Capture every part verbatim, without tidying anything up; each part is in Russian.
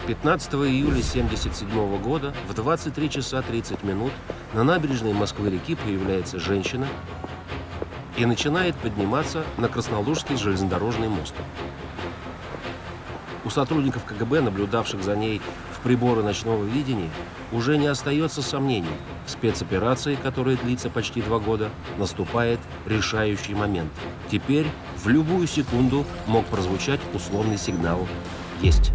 пятнадцатого июля тысяча девятьсот семьдесят седьмого года в двадцать три часа тридцать минут на набережной Москвы-реки появляется женщина и начинает подниматься на Краснолужский железнодорожный мост. У сотрудников ка гэ бэ, наблюдавших за ней в приборы ночного видения, уже не остается сомнений. В спецоперации, которая длится почти два года, наступает решающий момент. Теперь в любую секунду мог прозвучать условный сигнал «Есть».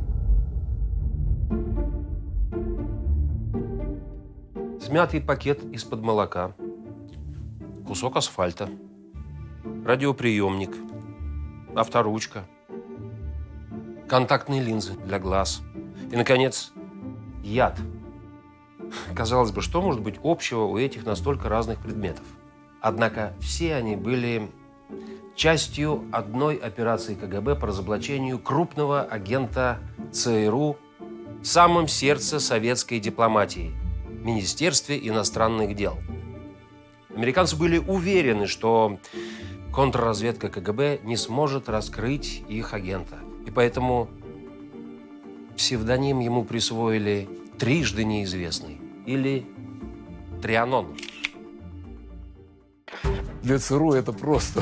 Смятый пакет из-под молока, кусок асфальта, радиоприемник, авторучка, контактные линзы для глаз и, наконец, яд. Казалось бы, что может быть общего у этих настолько разных предметов? Однако все они были частью одной операции ка гэ бэ по разоблачению крупного агента цэ эр у в самом сердце советской дипломатии – Министерстве иностранных дел. Американцы были уверены, что контрразведка ка гэ бэ не сможет раскрыть их агента. И поэтому псевдоним ему присвоили «Трижды неизвестный» или «Трианон». Для цэ эр у это просто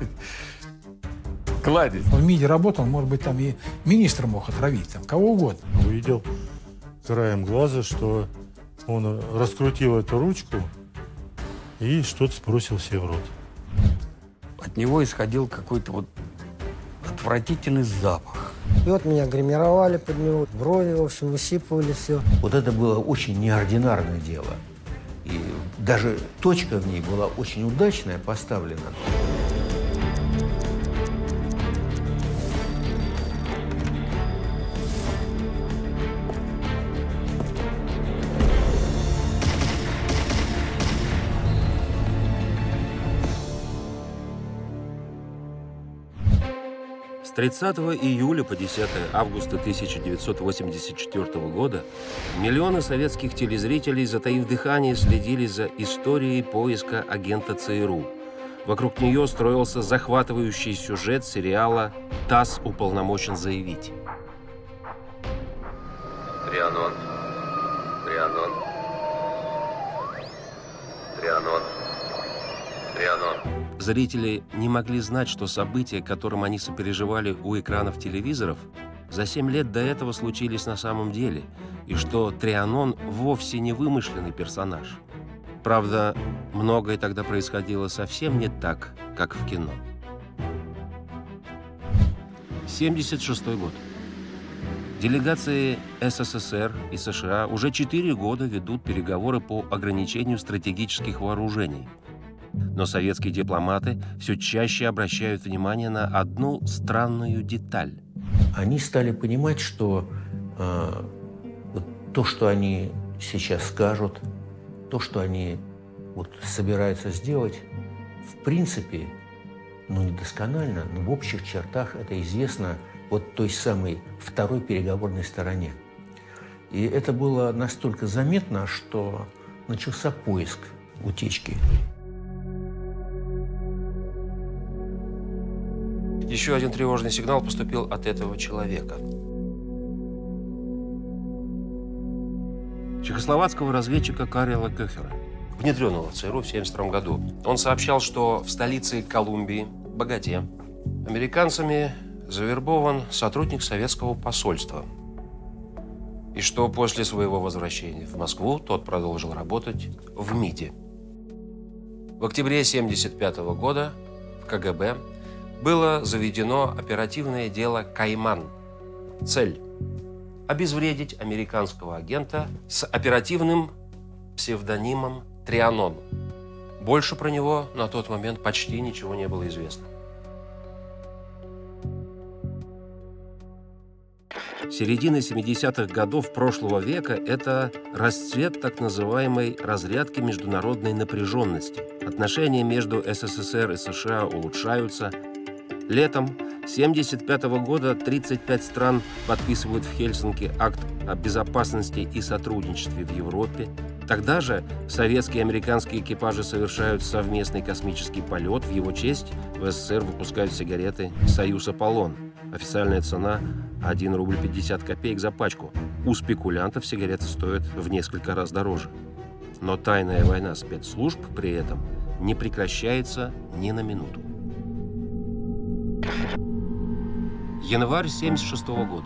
кладезь. В МИДе работал, может быть, там и министр мог отравить, там, кого угодно. Увидел краем глаза, что он раскрутил эту ручку и что-то сбросил себе в рот. От него исходил какой-то вот отвратительный запах. И вот меня гримировали под него, брови, в общем, выщипывали все. Вот это было очень неординарное дело. И даже точка в ней была очень удачная поставлена. С тридцатого июля по десятое августа тысяча девятьсот восемьдесят четвёртого года миллионы советских телезрителей, затаив дыхание, следили за историей поиска агента цэ эр у. Вокруг нее строился захватывающий сюжет сериала «ТАСС уполномочен заявить». Трианон. Трианон. Трианон. Трианон. Зрители не могли знать, что события, которым они сопереживали у экранов телевизоров, за семь лет до этого случились на самом деле, и что Трианон вовсе не вымышленный персонаж. Правда, многое тогда происходило совсем не так, как в кино. семьдесят шестой год. Делегации эс эс эс эр и сэ шэ а уже четыре года ведут переговоры по ограничению стратегических вооружений. Но советские дипломаты все чаще обращают внимание на одну странную деталь. Они стали понимать, что э, вот то, что они сейчас скажут, то, что они вот собираются сделать, в принципе, ну, недосконально, но в общих чертах это известно вот той самой второй переговорной стороне. И это было настолько заметно, что начался поиск утечки. Еще один тревожный сигнал поступил от этого человека. Чехословацкого разведчика Карела Кёхера, внедренного в цэ эр у в семьдесят втором году. Он сообщал, что в столице Колумбии, Боготе, американцами завербован сотрудник советского посольства. И что после своего возвращения в Москву тот продолжил работать в МИДе. В октябре семьдесят пятого года в ка гэ бэ было заведено оперативное дело «Кайман». Цель – обезвредить американского агента с оперативным псевдонимом Трианон. Больше про него на тот момент почти ничего не было известно. Середина семидесятых годов прошлого века – это расцвет так называемой разрядки международной напряженности. Отношения между эс эс эс эр и сэ шэ а улучшаются. Летом семьдесят пятого года тридцать пять стран подписывают в Хельсинки акт о безопасности и сотрудничестве в Европе. Тогда же советские и американские экипажи совершают совместный космический полет. В его честь в эс эс эс эр выпускают сигареты «Союз Аполлон». Официальная цена – один рубль пятьдесят копеек за пачку. У спекулянтов сигареты стоят в несколько раз дороже. Но тайная война спецслужб при этом не прекращается ни на минуту. Январь семьдесят шестого года.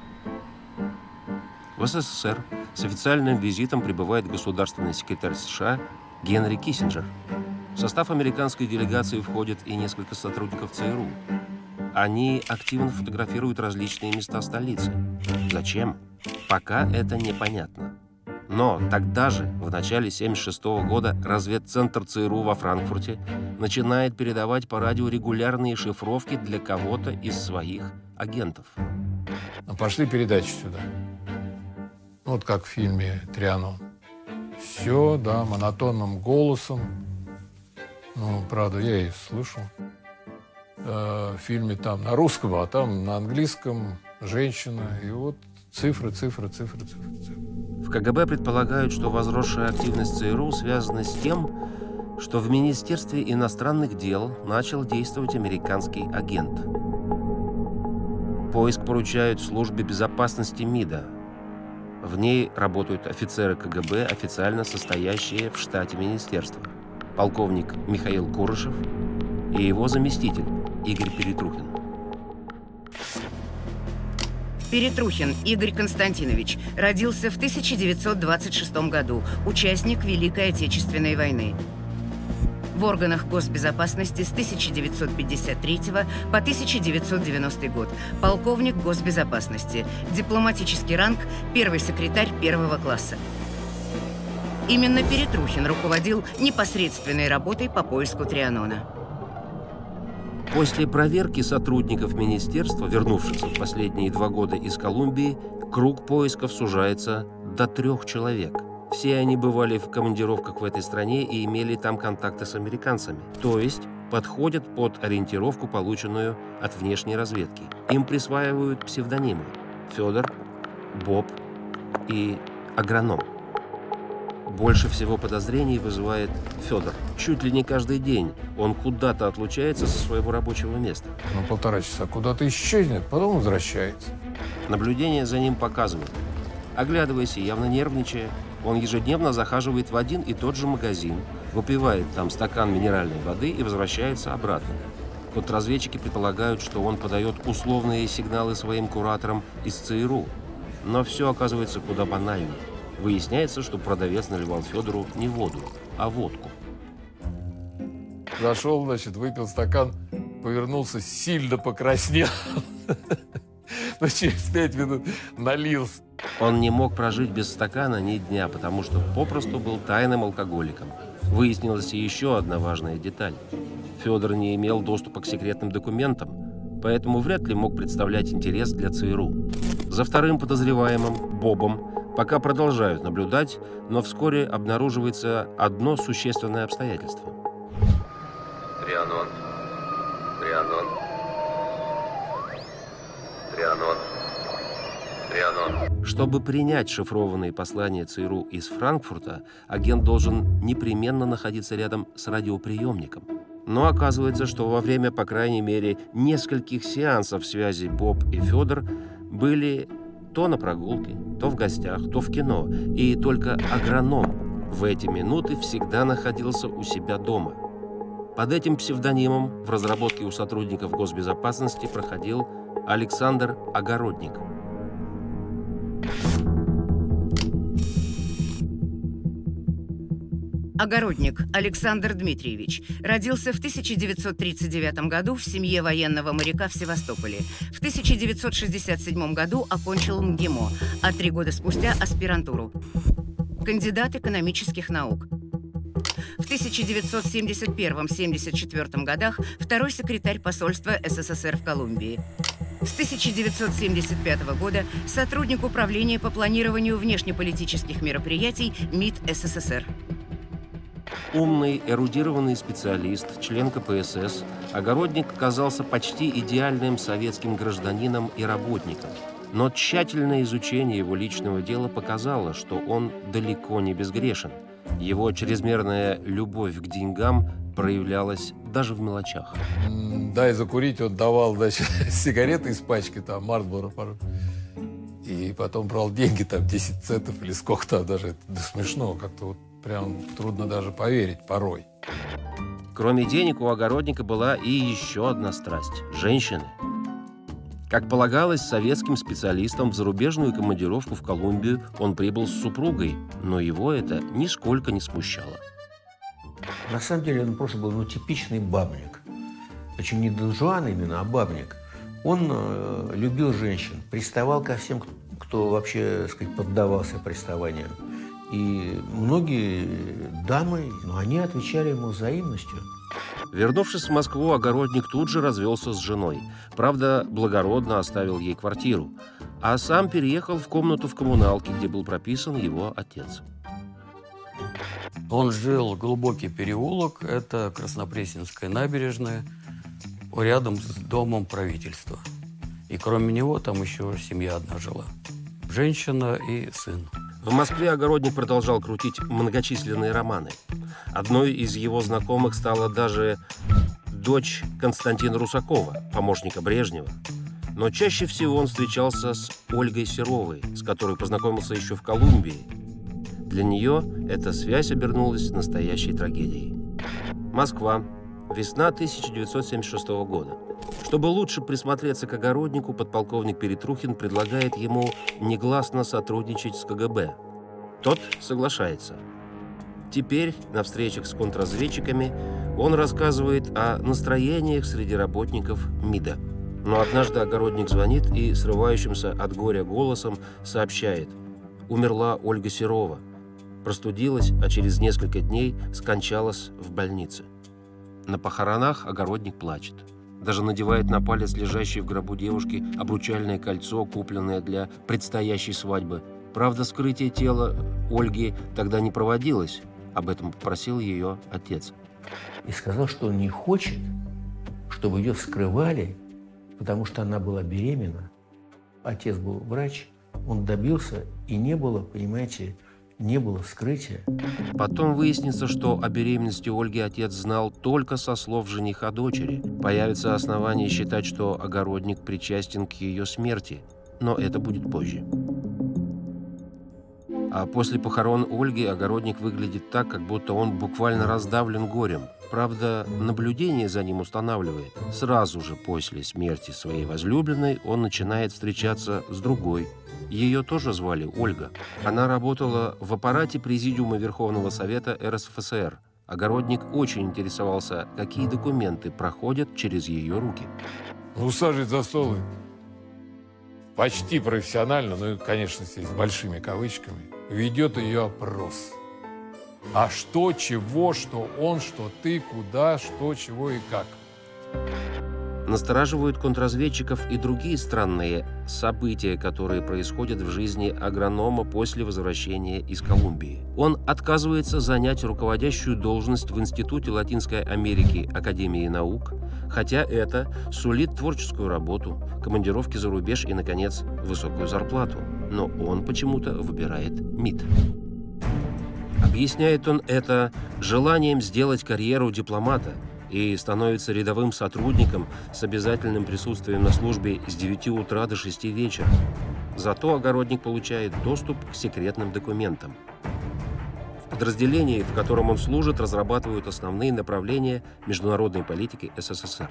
В СССР с официальным визитом прибывает государственный секретарь США Генри Киссинджер. В состав американской делегации входят и несколько сотрудников ЦРУ. Они активно фотографируют различные места столицы. Зачем? Пока это непонятно. Но тогда же, в начале семьдесят шестого года, разведцентр ЦРУ во Франкфурте начинает передавать по радио регулярные шифровки для кого-то из своих агентов. Ну, пошли передачи сюда. Вот как в фильме «Трианон». Все, да, монотонным голосом. Ну, правда, я и слышал. Э, в фильме там на русском, а там на английском женщина. И вот цифры, цифры, цифры, цифры, цифры. В КГБ предполагают, что возросшая активность ЦРУ связана с тем, что в Министерстве иностранных дел начал действовать американский агент. Поиск поручают службе безопасности МИДа. В ней работают офицеры КГБ, официально состоящие в штате министерства. Полковник Михаил Курышев и его заместитель Игорь Перетрухин. Перетрухин Игорь Константинович родился в тысяча девятьсот двадцать шестом году, участник Великой Отечественной войны. В органах госбезопасности с тысяча девятьсот пятьдесят третьего по тысяча девятьсот девяностый год, полковник госбезопасности, дипломатический ранг, первый секретарь первого класса. Именно Перетрухин руководил непосредственной работой по поиску Трианона. После проверки сотрудников министерства, вернувшихся в последние два года из Колумбии, круг поисков сужается до трех человек. Все они бывали в командировках в этой стране и имели там контакты с американцами, то есть подходят под ориентировку, полученную от внешней разведки. Им присваивают псевдонимы – Федор, Боб и Агроном. Больше всего подозрений вызывает Федор. Чуть ли не каждый день он куда-то отлучается со своего рабочего места. Ну, полтора часа куда-то исчезнет, потом возвращается. Наблюдение за ним показывает. Оглядываясь и явно нервничая, он ежедневно захаживает в один и тот же магазин, выпивает там стакан минеральной воды и возвращается обратно. Контрразведчики предполагают, что он подает условные сигналы своим кураторам из ЦРУ. Но все оказывается куда банальнее. Выясняется, что продавец наливал Федору не воду, а водку. Зашел, значит, выпил стакан, повернулся, сильно покраснел. Но через пять минут налился. Он не мог прожить без стакана ни дня, потому что попросту был тайным алкоголиком. Выяснилась и еще одна важная деталь. Федор не имел доступа к секретным документам, поэтому вряд ли мог представлять интерес для ЦРУ. За вторым подозреваемым, Бобом, пока продолжают наблюдать, но вскоре обнаруживается одно существенное обстоятельство. Трианон. Трианон. Трианон. Трианон. Чтобы принять шифрованные послания ЦРУ из Франкфурта, агент должен непременно находиться рядом с радиоприемником. Но оказывается, что во время, по крайней мере, нескольких сеансов связи Боб и Федор были то на прогулке, то в гостях, то в кино. И только агроном в эти минуты всегда находился у себя дома. Под этим псевдонимом в разработке у сотрудников госбезопасности проходил Александр Огородник. Огородник Александр Дмитриевич родился в тысяча девятьсот тридцать девятом году в семье военного моряка в Севастополе. В тысяча девятьсот шестьдесят седьмом году окончил МГИМО, а три года спустя аспирантуру. Кандидат экономических наук. В тысяча девятьсот семьдесят первом — семьдесят четвёртом годах второй секретарь посольства СССР в Колумбии. С тысяча девятьсот семьдесят пятого года сотрудник управления по планированию внешнеполитических мероприятий МИД СССР. Умный, эрудированный специалист, член ка пэ эс эс, Огородник казался почти идеальным советским гражданином и работником. Но тщательное изучение его личного дела показало, что он далеко не безгрешен. Его чрезмерная любовь к деньгам проявлялась даже в мелочах. Дай закурить, он давал, значит, сигареты из пачки, там, Мартборо. И потом брал деньги, там, десять центов или сколько-то, даже это да, смешно, как-то вот прям трудно даже поверить порой. Кроме денег, у огородника была и еще одна страсть – женщины. Как полагалось советским специалистам, в зарубежную командировку в Колумбию он прибыл с супругой, но его это нисколько не смущало. На самом деле он просто был ну, типичный бабник. Причем не Дон Жуан именно, а бабник. Он э, любил женщин, приставал ко всем, кто вообще, так сказать, поддавался приставаниям. И многие дамы, ну, они отвечали ему взаимностью. Вернувшись в Москву, огородник тут же развелся с женой. Правда, благородно оставил ей квартиру. А сам переехал в комнату в коммуналке, где был прописан его отец. Он жил глубокий переулок, это Краснопресненская набережная, рядом с домом правительства. И кроме него там еще семья одна жила. Женщина и сын. В Москве огородник продолжал крутить многочисленные романы. Одной из его знакомых стала даже дочь Константина Русакова, помощника Брежнева. Но чаще всего он встречался с Ольгой Серовой, с которой познакомился еще в Колумбии. Для нее эта связь обернулась настоящей трагедией. Москва. Весна тысяча девятьсот семьдесят шестого года. Чтобы лучше присмотреться к огороднику, подполковник Перетрухин предлагает ему негласно сотрудничать с ка гэ бэ. Тот соглашается. Теперь на встречах с контрразведчиками он рассказывает о настроениях среди работников МИДа. Но однажды огородник звонит и срывающимся от горя голосом сообщает: умерла Ольга Серова, простудилась, а через несколько дней скончалась в больнице. На похоронах огородник плачет. Даже надевает на палец лежащей в гробу девушки обручальное кольцо, купленное для предстоящей свадьбы. Правда, вскрытие тела Ольги тогда не проводилось. Об этом попросил ее отец. И сказал, что он не хочет, чтобы ее вскрывали, потому что она была беременна. Отец был врач, он добился, и не было, понимаете, не было вскрытия. Потом выяснится, что о беременности Ольги отец знал только со слов жениха дочери. Появится основание считать, что огородник причастен к ее смерти. Но это будет позже. А после похорон Ольги огородник выглядит так, как будто он буквально раздавлен горем. Правда, наблюдение за ним устанавливает. Сразу же после смерти своей возлюбленной он начинает встречаться с другой. Ее тоже звали Ольга. Она работала в аппарате Президиума Верховного Совета эр эс эф эс эр. Огородник очень интересовался, какие документы проходят через ее руки. Усаживает за стол и почти профессионально, ну, конечно, с большими кавычками, ведет ее опрос. А что, чего, что он, что ты, куда, что, чего и как. Настораживают контрразведчиков и другие странные события, которые происходят в жизни агронома после возвращения из Колумбии. Он отказывается занять руководящую должность в Институте Латинской Америки Академии наук, хотя это сулит творческую работу, командировки за рубеж и, наконец, высокую зарплату. Но он почему-то выбирает МИД. Объясняет он это желанием сделать карьеру дипломата и становится рядовым сотрудником с обязательным присутствием на службе с девяти утра до шести вечера. Зато огородник получает доступ к секретным документам. В подразделении, в котором он служит, разрабатывают основные направления международной политики эс эс эс эр.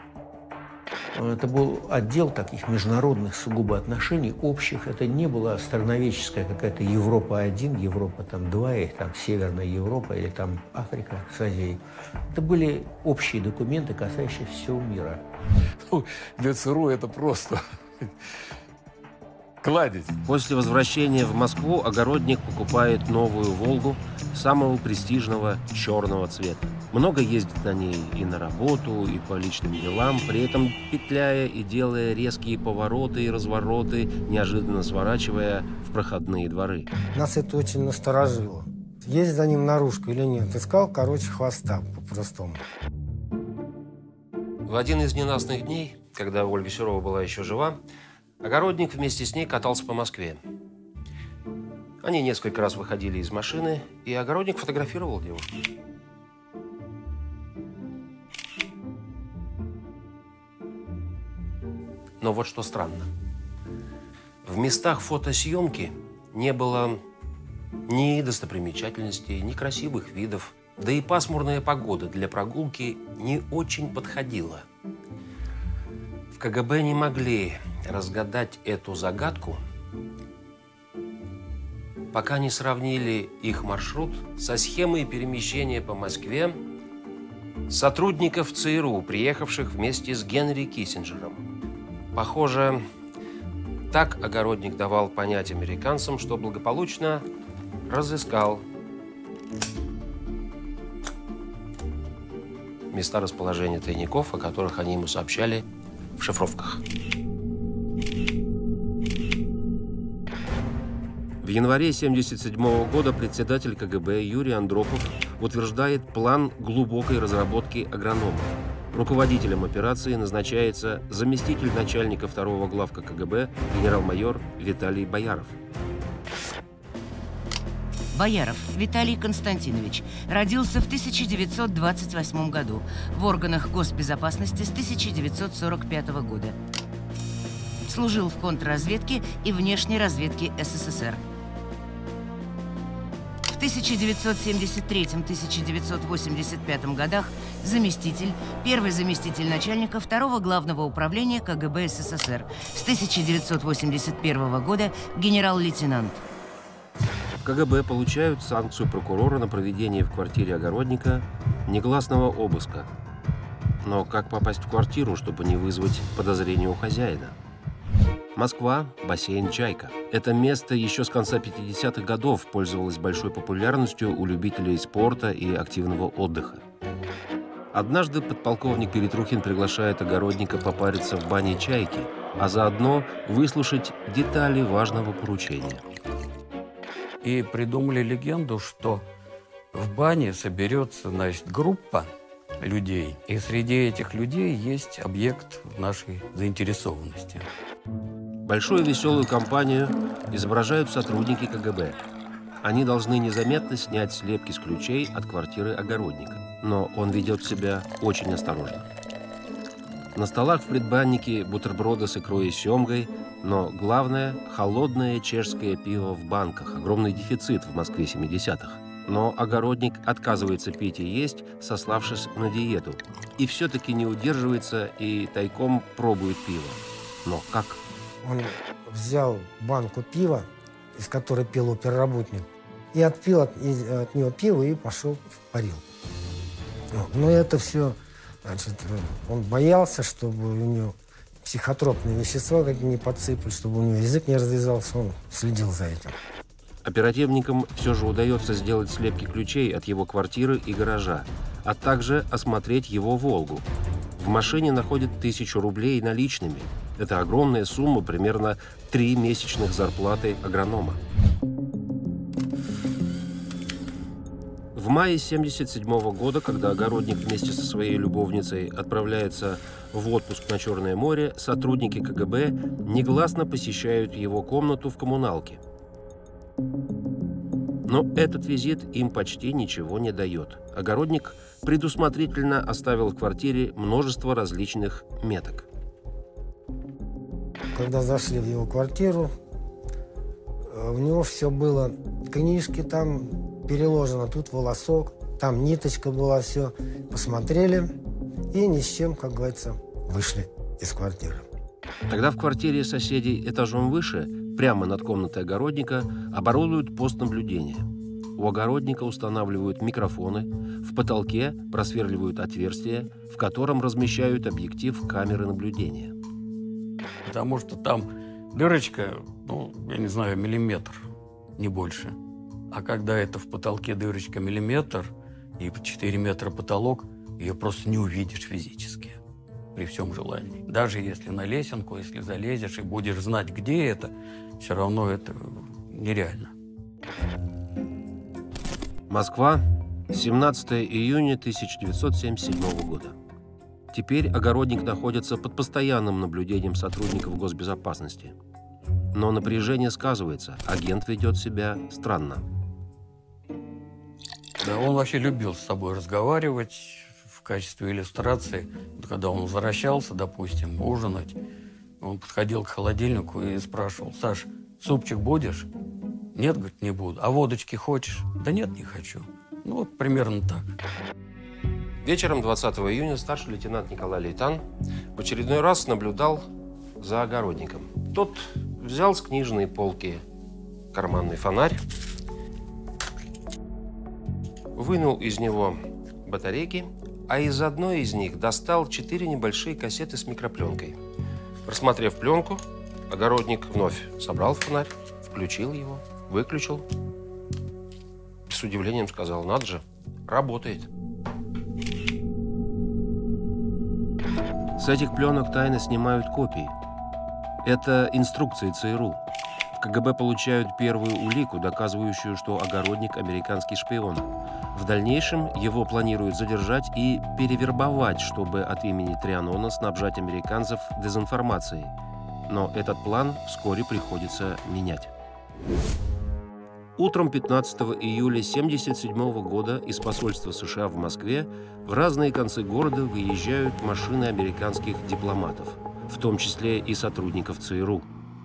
Это был отдел таких международных сугубо отношений, общих. Это не была страноведческая какая-то Европа-один, Европа-два, или там Северная Европа, или там Африка с Азией. Это были общие документы, касающиеся всего мира. Ну, для ЦРУ это просто кладезь. После возвращения в Москву огородник покупает новую «Волгу» самого престижного черного цвета. Много ездит на ней и на работу, и по личным делам, при этом петляя и делая резкие повороты и развороты, неожиданно сворачивая в проходные дворы. Нас это очень насторожило. Есть за ним наружка или нет? Искал, короче, хвоста по-простому. В один из ненастных дней, когда Ольга Серова была еще жива, огородник вместе с ней катался по Москве. Они несколько раз выходили из машины, и огородник фотографировал девушку. Но вот что странно. В местах фотосъемки не было ни достопримечательностей, ни красивых видов, да и пасмурная погода для прогулки не очень подходила. В КГБ не могли разгадать эту загадку, пока не сравнили их маршрут со схемой перемещения по Москве сотрудников ЦРУ, приехавших вместе с Генри Киссинджером. Похоже, так Огородник давал понять американцам, что благополучно разыскал места расположения тайников, о которых они ему сообщали в шифровках. В январе семьдесят седьмого года председатель КГБ Юрий Андропов утверждает план глубокой разработки агронома. Руководителем операции назначается заместитель начальника второго главка КГБ генерал-майор Виталий Бояров. Бояров Виталий Константинович родился в тысяча девятьсот двадцать восьмом году в органах госбезопасности с тысяча девятьсот сорок пятого года. Служил в контрразведке и внешней разведке СССР. В тысяча девятьсот семьдесят третьем — тысяча девятьсот восемьдесят пятом годах заместитель, первый заместитель начальника второго главного управления КГБ СССР. С тысяча девятьсот восемьдесят первого года генерал-лейтенант. В КГБ получают санкцию прокурора на проведение в квартире Огородника негласного обыска. Но как попасть в квартиру, чтобы не вызвать подозрения у хозяина? Москва, бассейн «Чайка». Это место еще с конца пятидесятых годов пользовалось большой популярностью у любителей спорта и активного отдыха. Однажды подполковник Перетрухин приглашает Огородника попариться в бане «Чайки», а заодно выслушать детали важного поручения. И придумали легенду, что в бане соберется, значит, группа людей, и среди этих людей есть объект нашей заинтересованности. Большую веселую компанию изображают сотрудники КГБ. Они должны незаметно снять слепки с ключей от квартиры Огородника. Но он ведет себя очень осторожно. На столах в предбаннике бутерброды с икрой и семгой, но главное – холодное чешское пиво в банках. Огромный дефицит в Москве семидесятых. Но Огородник отказывается пить и есть, сославшись на диету. И все-таки не удерживается и тайком пробует пиво. Но как? Он взял банку пива, из которой пил оперработник, и отпил от, от него пиво и пошел в парилку. Но это все, значит, он боялся, чтобы у него психотропные вещества какие-то не подсыпали, чтобы у него язык не развязался, он следил за этим. Оперативникам все же удается сделать слепки ключей от его квартиры и гаража, а также осмотреть его «Волгу». В машине находят тысячу рублей наличными. Это огромная сумма, примерно три месячных зарплаты агронома. В мае семьдесят седьмого года, когда Огородник вместе со своей любовницей отправляется в отпуск на Черное море, сотрудники КГБ негласно посещают его комнату в коммуналке. Но этот визит им почти ничего не дает. Огородник предусмотрительно оставил в квартире множество различных меток. Когда зашли в его квартиру, у него все было, книжки там переложено, тут волосок, там ниточка была, все. Посмотрели и ни с чем, как говорится, вышли из квартиры. Тогда в квартире соседей этажом выше, прямо над комнатой Огородника, оборудуют пост наблюдения. У Огородника устанавливают микрофоны, в потолке просверливают отверстие, в котором размещают объектив камеры наблюдения. Потому что там дырочка, ну, я не знаю, миллиметр, не больше. А когда это в потолке дырочка миллиметр и четыре метра потолок, ее просто не увидишь физически при всем желании. Даже если на лесенку, если залезешь и будешь знать, где это, все равно это нереально. Москва, семнадцатого июня тысяча девятьсот семьдесят седьмого года. Теперь Огородник находится под постоянным наблюдением сотрудников госбезопасности. Но напряжение сказывается, агент ведет себя странно. Да, он вообще любил с собой разговаривать в качестве иллюстрации. Когда он возвращался, допустим, ужинать, Он подходил к холодильнику и спрашивал: «Саш, супчик будешь?» «Нет, — говорит, — не буду». «А водочки хочешь?» «Да нет, не хочу». Ну, вот примерно так. Вечером двадцатого июня старший лейтенант Николай Лейтан в очередной раз наблюдал за огородником. Тот взял с книжной полки карманный фонарь, вынул из него батарейки, а из одной из них достал четыре небольшие кассеты с микропленкой. Просмотрев пленку, огородник вновь собрал фонарь, включил его, выключил. С удивлением сказал: «Надо же, работает». С этих пленок тайно снимают копии. Это инструкции ЦРУ. В КГБ получают первую улику, доказывающую, что огородник – американский шпион. В дальнейшем его планируют задержать и перевербовать, чтобы от имени Трианона снабжать американцев дезинформацией. Но этот план вскоре приходится менять. Утром пятнадцатого июля тысяча девятьсот семьдесят седьмого года из посольства США в Москве в разные концы города выезжают машины американских дипломатов, в том числе и сотрудников ЦРУ.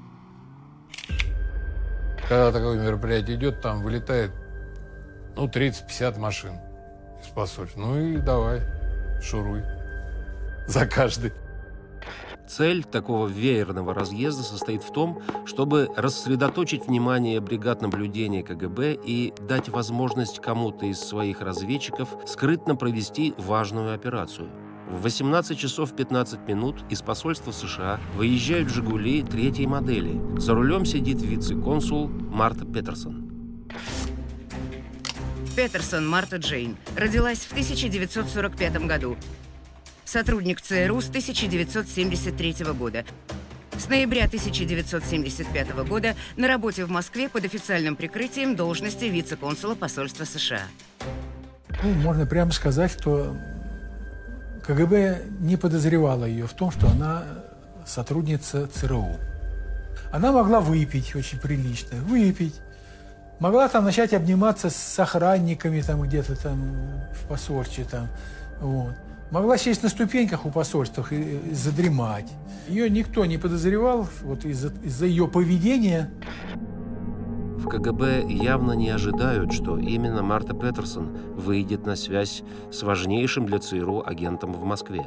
Когда такое мероприятие идет, там вылетает, ну, тридцать-пятьдесят машин из посольства. Ну и давай, шуруй за каждый. Цель такого веерного разъезда состоит в том, чтобы рассредоточить внимание бригад наблюдения КГБ и дать возможность кому-то из своих разведчиков скрытно провести важную операцию. В восемнадцать часов пятнадцать минут из посольства США выезжают «Жигули» третьей модели. За рулем сидит вице-консул Марта Петерсон. Петерсон Марта Джейн родилась в тысяча девятьсот сорок пятом году. Сотрудник ЦРУ с тысяча девятьсот семьдесят третьего года. С ноября тысяча девятьсот семьдесят пятого года на работе в Москве под официальным прикрытием должности вице-консула посольства США. Ну, можно прямо сказать, что КГБ не подозревала ее в том, что она сотрудница ЦРУ. Она могла выпить очень прилично, выпить. Могла там начать обниматься с охранниками там где-то там в посольстве там, вот. Могла сесть на ступеньках у посольства и, и задремать. Ее никто не подозревал вот из-за из-за ее поведения. В КГБ явно не ожидают, что именно Марта Петерсон выйдет на связь с важнейшим для ЦРУ агентом в Москве.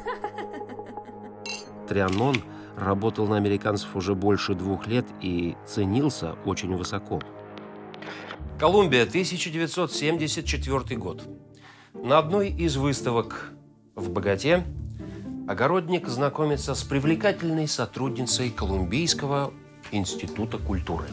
Трианон работал на американцев уже больше двух лет и ценился очень высоко. Колумбия, тысяча девятьсот семьдесят четвёртый год. На одной из выставок в Боготе огородник знакомится с привлекательной сотрудницей Колумбийского института культуры.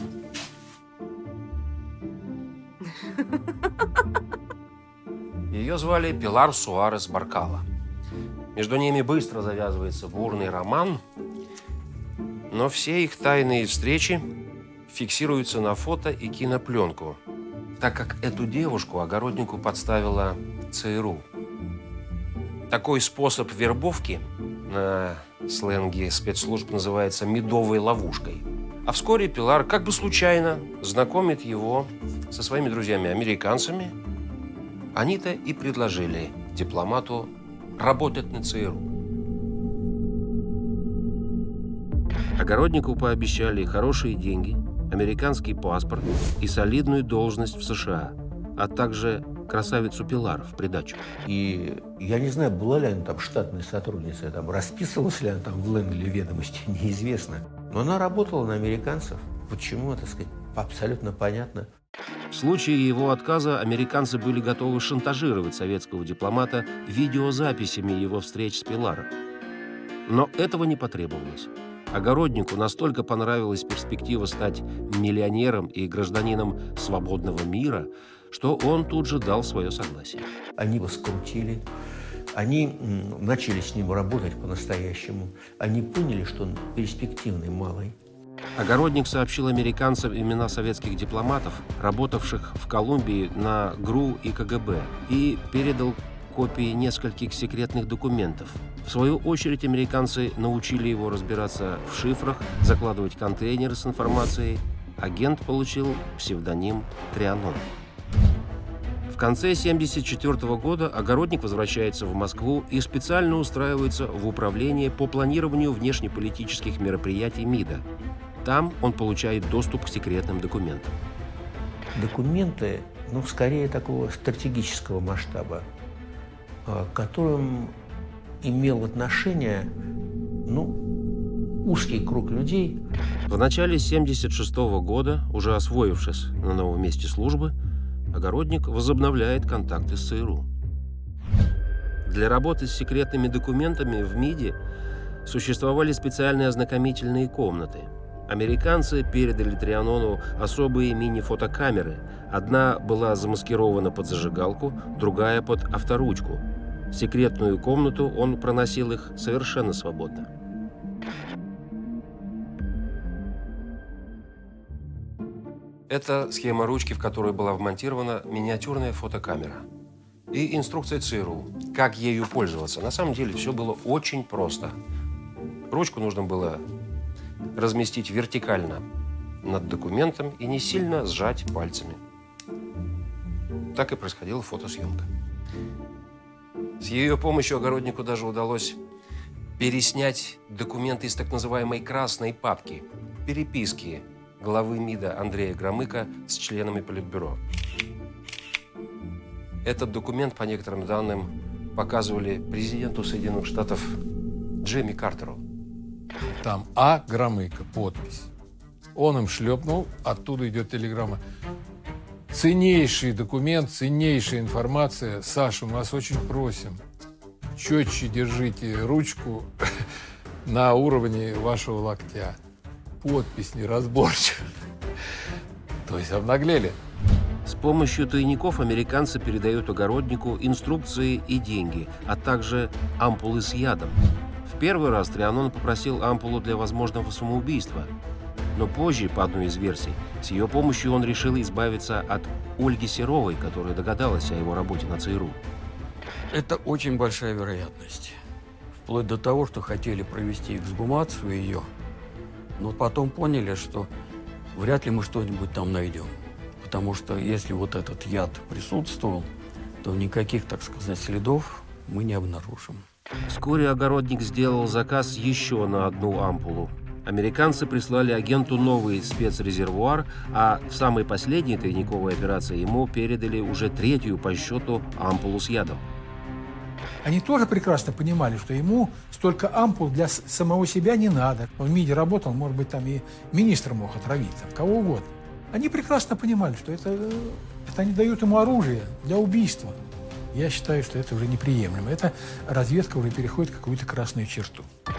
Ее звали Пилар Суарес Баркала. Между ними быстро завязывается бурный роман, но все их тайные встречи фиксируются на фото и кинопленку, так как эту девушку огороднику подставила ЦРУ. Такой способ вербовки на сленге спецслужб называется «медовой ловушкой». А вскоре Пилар как бы случайно знакомит его со своими друзьями-американцами. Они-то и предложили дипломату работать на ЦРУ. Огороднику пообещали хорошие деньги, американский паспорт и солидную должность в США, а также красавицу Пилар в придачу. И я не знаю, была ли она там штатной сотрудницей, там, расписывалась ли она там в Лэнгли ведомости, неизвестно. Но она работала на американцев. Почему, так сказать, абсолютно понятно. В случае его отказа американцы были готовы шантажировать советского дипломата видеозаписями его встреч с Пилар. Но этого не потребовалось. Огороднику настолько понравилась перспектива стать миллионером и гражданином свободного мира, что он тут же дал свое согласие. Они его скрутили, они начали с ним работать по-настоящему. Они поняли, что он перспективный малый. Огородник сообщил американцам имена советских дипломатов, работавших в Колумбии на ГРУ и КГБ, и передал копии нескольких секретных документов. В свою очередь, американцы научили его разбираться в шифрах, закладывать контейнеры с информацией. Агент получил псевдоним Трианон. В конце тысяча девятьсот семьдесят четвёртого года Огородник возвращается в Москву и специально устраивается в управление по планированию внешнеполитических мероприятий МИДа. Там он получает доступ к секретным документам. Документы, ну, скорее такого стратегического масштаба, к которым имел отношение, ну, узкий круг людей. В начале тысяча девятьсот семьдесят шестого года, уже освоившись на новом месте службы, Огородник возобновляет контакты с ЦРУ. Для работы с секретными документами в МИДе существовали специальные ознакомительные комнаты. Американцы передали Трианону особые мини-фотокамеры. Одна была замаскирована под зажигалку, другая под авторучку. В секретную комнату он проносил их совершенно свободно. Это схема ручки, в которой была вмонтирована миниатюрная фотокамера. И инструкция ЦРУ, как ею пользоваться. На самом деле все было очень просто. Ручку нужно было разместить вертикально над документом и не сильно сжать пальцами. Так и происходила фотосъемка. С ее помощью Огороднику даже удалось переснять документы из так называемой «красной папки» – переписки главы МИДа Андрея Громыка с членами Политбюро. Этот документ, по некоторым данным, показывали президенту Соединенных Штатов Джимми Картеру. Там А. Громыко, подпись. Он им шлепнул, оттуда идет телеграмма. Ценнейший документ, ценнейшая информация. Саша, мы вас очень просим, четче держите ручку на уровне вашего локтя. Подпись неразборчивая. То есть обнаглели. С помощью тайников американцы передают Огороднику инструкции и деньги, а также ампулы с ядом. В первый раз Трианон попросил ампулу для возможного самоубийства. Но позже, по одной из версий, с ее помощью он решил избавиться от Ольги Серовой, которая догадалась о его работе на ЦРУ. Это очень большая вероятность. Вплоть до того, что хотели провести эксгумацию ее, но потом поняли, что вряд ли мы что-нибудь там найдем. Потому что если вот этот яд присутствовал, то никаких, так сказать, следов мы не обнаружим. Вскоре Огородник сделал заказ еще на одну ампулу. Американцы прислали агенту новый спецрезервуар, а в самой последней тайниковой операции ему передали уже третью по счету ампулу с ядом. Они тоже прекрасно понимали, что ему столько ампул для самого себя не надо. Он в МИДе работал, может быть, там и министр мог отравить, там, кого угодно. Они прекрасно понимали, что это, это они дают ему оружие для убийства. Я считаю, что это уже неприемлемо. Эта разведка уже переходит какую-то красную черту.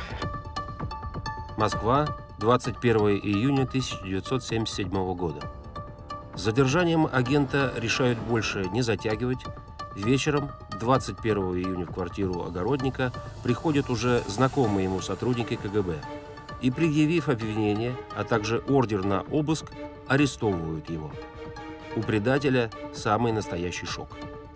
Москва, двадцать первого июня тысяча девятьсот семьдесят седьмого года. С задержанием агента решают больше не затягивать. Вечером двадцать первого июня в квартиру Огородника приходят уже знакомые ему сотрудники КГБ и, предъявив обвинение, а также ордер на обыск, арестовывают его. У предателя самый настоящий шок.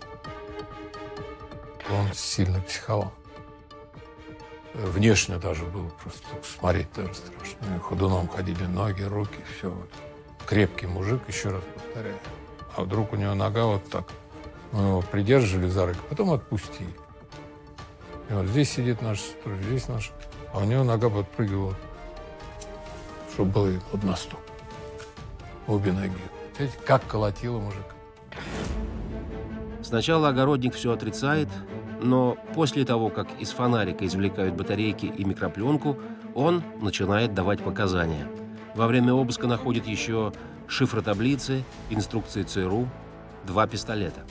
Он сильно психовал. Внешне даже было просто смотреть даже страшно. Ходуном ходили ноги, руки, все. Вот. Крепкий мужик, еще раз повторяю. А вдруг у него нога вот так. Мы его придерживали за руку, потом отпустили. И вот здесь сидит наш сторож, здесь наш. А у него нога подпрыгивала, чтобы было вот на стоп. Обе ноги. Видите, как колотило мужика. Сначала Огородник все отрицает, но после того, как из фонарика извлекают батарейки и микропленку, он начинает давать показания. Во время обыска находит еще шифротаблицы, инструкции ЦРУ, два пистолета.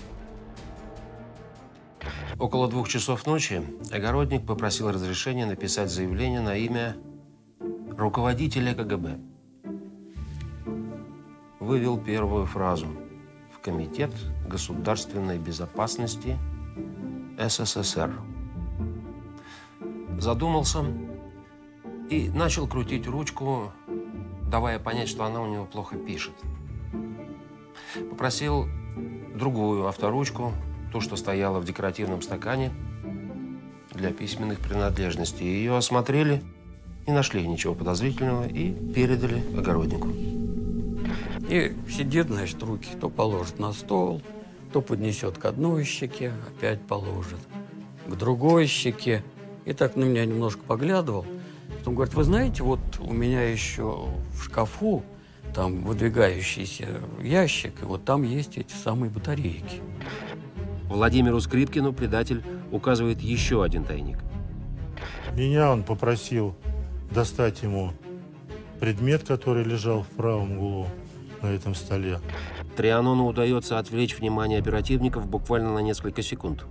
Около двух часов ночи Огородник попросил разрешения написать заявление на имя руководителя КГБ. Вывел первую фразу: в Комитет государственной безопасности СССР. Задумался и начал крутить ручку, давая понять, что она у него плохо пишет. Попросил другую авторучку, ту, что стояла в декоративном стакане для письменных принадлежностей. Ее осмотрели, не нашли ничего подозрительного и передали Огороднику. И сидит, значит, руки то положит на стол, То поднесет к одной щеке, опять положит, к другой щеке. И так на меня немножко поглядывал. Потом говорит, вы знаете, вот у меня еще в шкафу там выдвигающийся ящик, и вот там есть эти самые батарейки. Владимиру Скрипкину предатель указывает еще один тайник. Меня он попросил достать ему предмет, который лежал в правом углу на этом столе. Трианону удается отвлечь внимание оперативников буквально на несколько секунд.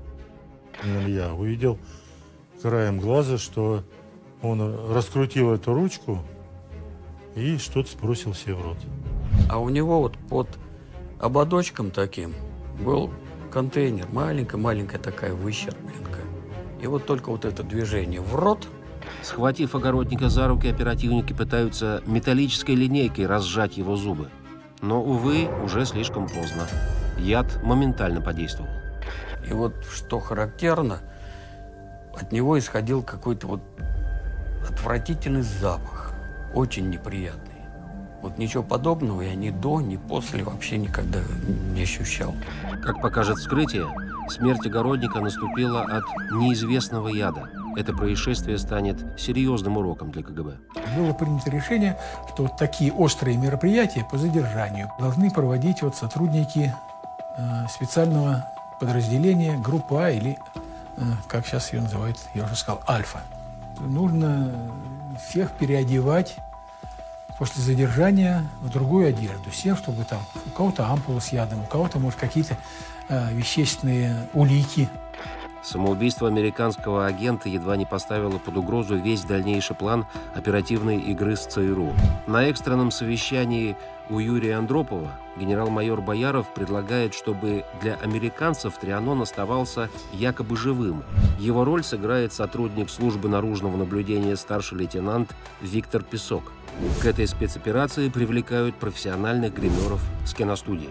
Я увидел краем глаза, что он раскрутил эту ручку и что-то сбросил себе в рот. А у него вот под ободочком таким был контейнер, маленькая-маленькая такая выщербленка. И вот только вот это движение в рот. Схватив огородника за руки, оперативники пытаются металлической линейкой разжать его зубы. Но, увы, уже слишком поздно. Яд моментально подействовал. И вот что характерно, от него исходил какой-то вот отвратительный запах, очень неприятный. Вот ничего подобного я ни до, ни после вообще никогда не ощущал. Как покажет вскрытие, смерть огородника наступила от неизвестного яда. Это происшествие станет серьезным уроком для ка гэ бэ. Было принято решение, что вот такие острые мероприятия по задержанию должны проводить вот сотрудники э, специального подразделения группы А или, э, как сейчас ее называют, я уже сказал, Альфа. Нужно всех переодевать после задержания в другую одежду, с тем, чтобы там у кого-то ампула с ядом, у кого-то, может, какие-то э, вещественные улики. Самоубийство американского агента едва не поставило под угрозу весь дальнейший план оперативной игры с цэ эр у. На экстренном совещании у Юрия Андропова генерал-майор Бояров предлагает, чтобы для американцев Трианон оставался якобы живым. Его роль сыграет сотрудник службы наружного наблюдения старший лейтенант Виктор Песок. К этой спецоперации привлекают профессиональных гримеров с киностудии.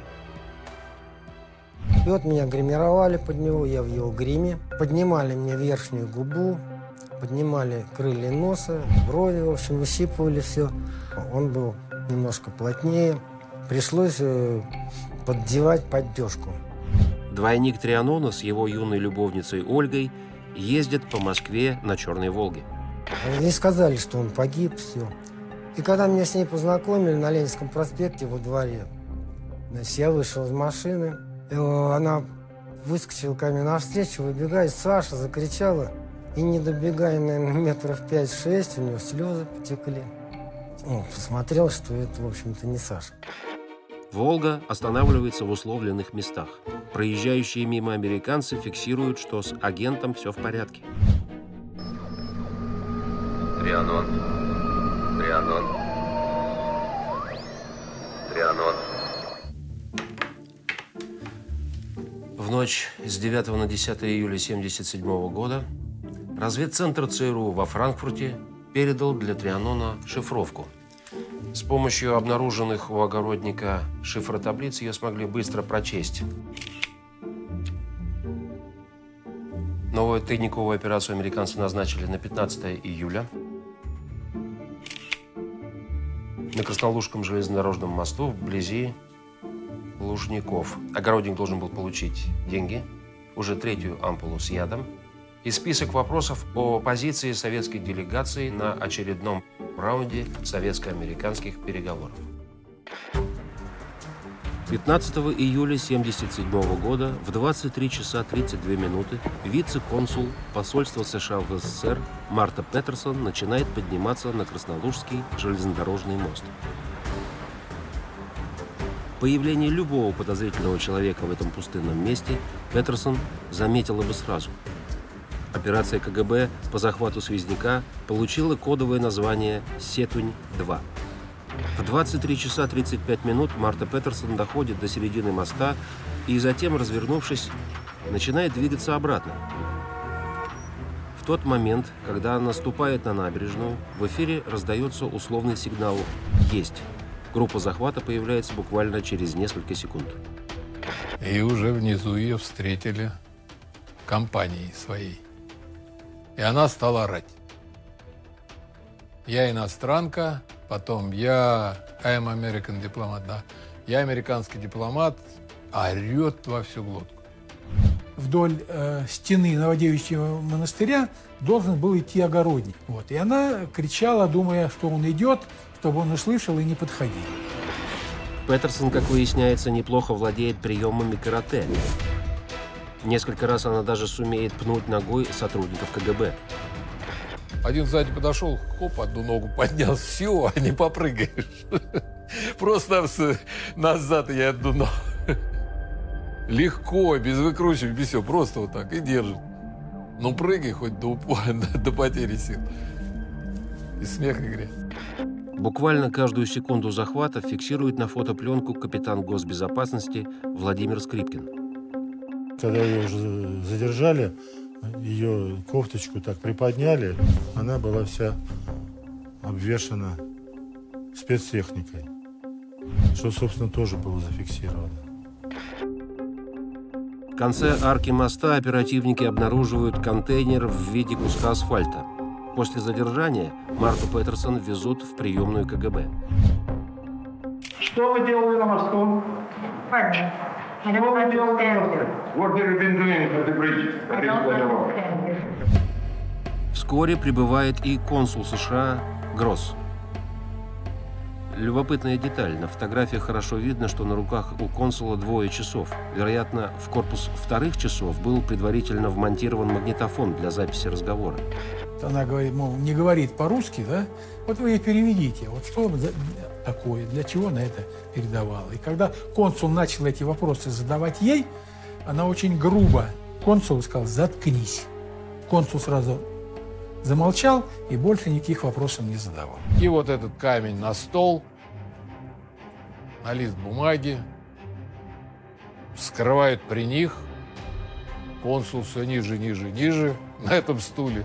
И вот меня гримировали под него, я в его гриме. Поднимали мне верхнюю губу, поднимали крылья носа, брови, в общем, выщипывали все. Он был немножко плотнее. Пришлось поддевать поддержку. Двойник Трианона с его юной любовницей Ольгой ездят по Москве на Черной Волге. Они сказали, что он погиб, все. И когда меня с ней познакомили на Ленинском проспекте во дворе, значит, я вышел из машины. Она выскочила ко мне навстречу, выбегает, Саша закричала. И не добегая, наверное, метров пять-шесть, у нее слезы потекли. Он посмотрел, что это, в общем-то, не Саша. «Волга» останавливается в условленных местах. Проезжающие мимо американцы фиксируют, что с агентом все в порядке. Трианон. Трианон. Трианон. В ночь с девятого на десятое июля тысяча девятьсот семьдесят седьмого года разведцентр цэ эр у во Франкфурте передал для Трианона шифровку. С помощью обнаруженных у огородника шифротаблиц ее смогли быстро прочесть. Новую тайниковую операцию американцы назначили на пятнадцатое июля. На Краснолужском железнодорожном мосту вблизи Лужников. Огородник должен был получить деньги, уже третью ампулу с ядом и список вопросов о позиции советской делегации на очередном раунде советско-американских переговоров. пятнадцатого июля тысяча девятьсот семьдесят седьмого года в двадцать три часа тридцать две минуты вице-консул посольства США в эс эс эс эр Марта Петерсон начинает подниматься на Краснолужский железнодорожный мост. Появление любого подозрительного человека в этом пустынном месте Петерсон заметила бы сразу. Операция ка гэ бэ по захвату связняка получила кодовое название «Сетунь-два». В двадцать три часа тридцать пять минут Марта Петерсон доходит до середины моста и затем, развернувшись, начинает двигаться обратно. В тот момент, когда она наступает на набережную, в эфире раздается условный сигнал «Есть». Группа захвата появляется буквально через несколько секунд. И уже внизу ее встретили компанией своей. И она стала орать. Я иностранка, потом я I'm American дипломат, да. Я американский дипломат, орет во всю глотку. Вдоль э, стены Новодевичьего монастыря должен был идти огородник. Вот. И она кричала, думая, что он идет, чтобы он услышал и не подходил. Петерсон, как выясняется, неплохо владеет приемами карате. Несколько раз она даже сумеет пнуть ногой сотрудников ка гэ бэ. Один сзади подошел, хоп, одну ногу поднял, все, не попрыгаешь. Просто назад я одну ногу. Легко, без выкручивания, без всего, просто вот так и держит. Ну прыгай хоть до, до потери сил. И смех, и грех. Буквально каждую секунду захвата фиксирует на фотопленку капитан госбезопасности Владимир Скрипкин. Когда ее уже задержали, ее кофточку так приподняли, она была вся обвешана спецтехникой, что, собственно, тоже было зафиксировано. В конце арки моста оперативники обнаруживают контейнер в виде куска асфальта. После задержания Марту Петерсон везут в приемную ка гэ бэ. Что вы делали на мосту? Что вы делали на мосту? What have you been doing at the bridge? Вскоре прибывает и консул США Гросс. Любопытная деталь. На фотографиях хорошо видно, что на руках у консула двое часов. Вероятно, в корпус вторых часов был предварительно вмонтирован магнитофон для записи разговора. Она говорит, мол, не говорит по-русски, да? Вот вы ей переведите. Вот что такое, для чего она это передавала. И когда консул начал эти вопросы задавать ей, она очень грубо консулу сказала: заткнись. Консул сразу замолчал и больше никаких вопросов не задавал. И вот этот камень на стол, на лист бумаги, скрывают при них. Консул все ниже, ниже, ниже на этом стуле.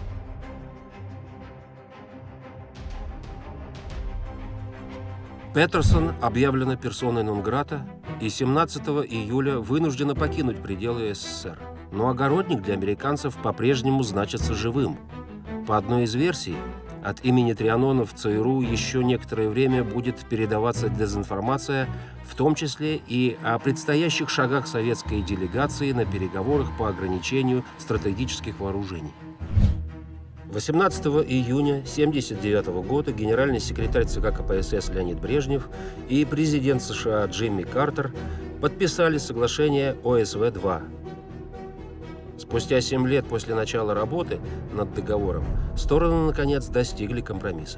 Петерсон объявлена персоной нон-грата и семнадцатого июля вынуждена покинуть пределы эс эс эс эр. Но огородник для американцев по-прежнему значится живым. По одной из версий, от имени Трианона в цэ эр у еще некоторое время будет передаваться дезинформация, в том числе и о предстоящих шагах советской делегации на переговорах по ограничению стратегических вооружений. восемнадцатого июня тысяча девятьсот семьдесят девятого года генеральный секретарь цэ ка ка пэ эс эс Леонид Брежнев и президент США Джимми Картер подписали соглашение о эс вэ два. Спустя семь лет после начала работы над договором стороны, наконец, достигли компромисса.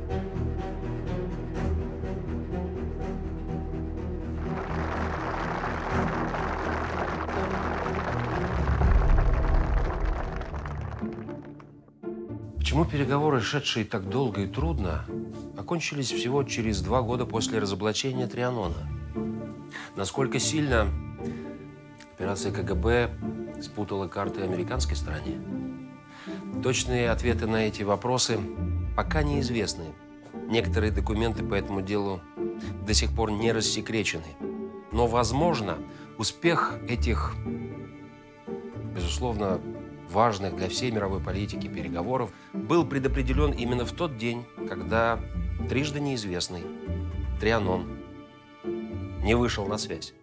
Почему переговоры, шедшие так долго и трудно, окончились всего через два года после разоблачения Трианона? Насколько сильно операция ка гэ бэ спутала карты американской стороне? Точные ответы на эти вопросы пока неизвестны. Некоторые документы по этому делу до сих пор не рассекречены. Но, возможно, успех этих, безусловно, важных для всей мировой политики переговоров был предопределен именно в тот день, когда трижды неизвестный Трианон не вышел на связь.